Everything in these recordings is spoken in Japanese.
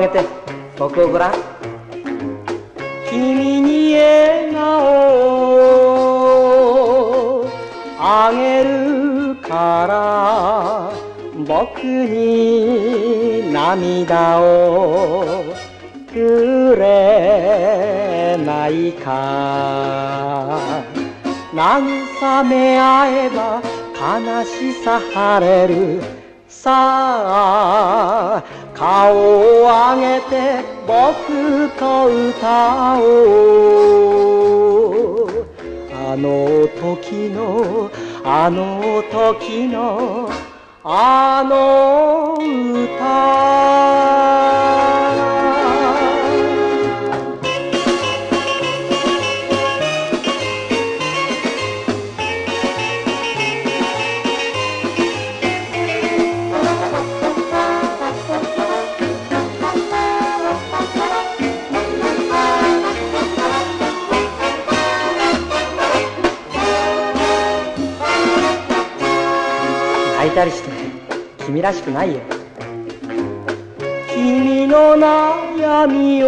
げて僕をごらん。君に笑顔をあげるから僕に涙をくれないか。慰め合えば悲しさ晴れる。さあ顔を上げて僕と歌おう。あの時のあの時のあの歌。泣いたりして君らしくないよ。君の悩み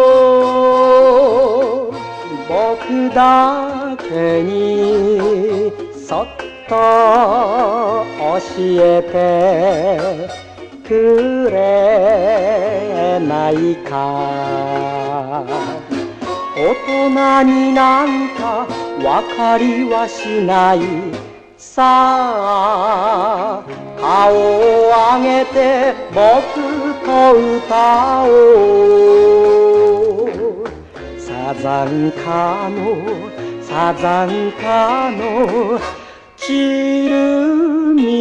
を僕だけにそっと教えてくれないか。大人になんか分かりはしない。さあ顔を上げて僕と歌おう。サザンカの散る道。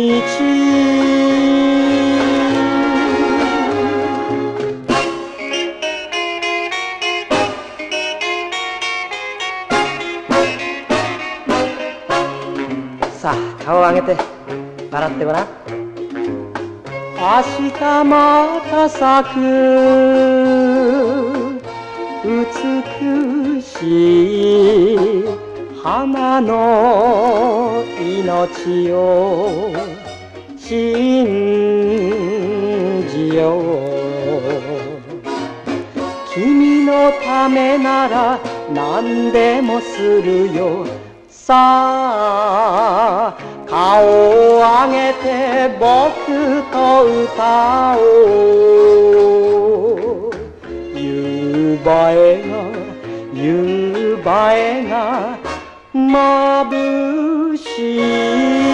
さあ顔を上げて笑ってごらん。明日また咲く美しい花の命を信じよう。君のためなら何でもするよ。さあ顔を上げて僕と歌おう。夕映えが眩しい。